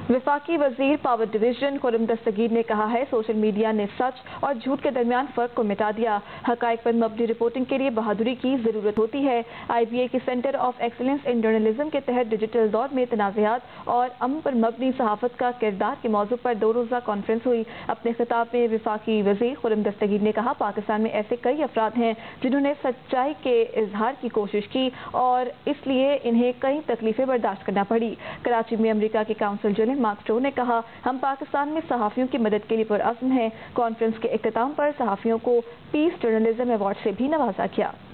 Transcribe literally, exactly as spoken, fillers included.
वफाकी वजीर power division Khurram दस्तगीर ने कहा है, सोशल मीडिया ने सच और झूठ के दरमियान फर्क को मिटा दिया। हकाइक पर मबनी रिपोर्टिंग के लिए बहादुरी की जरूरत होती है। आई बी ए की centre of excellence in journalism के तहत डिजिटल दौर में तनाज़ात और अमन पर मबनी सहाफत का किरदार के मौजू पर दो रोज़ा कॉन्फ्रेंस हुई। अपने खिताब में वफाकी वजीर खुर्रम दस्तगीर ने कहा, पाकिस्तान में ऐसे कई अफराद हैं जिन्होंने सच्चाई के इजहार की कोशिश की और इसलिए इन्हें कई तकलीफें बर्दाश्त करना पड़ी। कराची में अमरीका के काउंसिल जनरल मार्क स्टोर ने कहा, हम पाकिस्तान में सहाफियों की मदद के लिए पुरअज़्म हैं। कॉन्फ्रेंस के इख्तिताम पर सहाफियों को पीस जर्नलिज्म अवार्ड से भी नवाजा गया।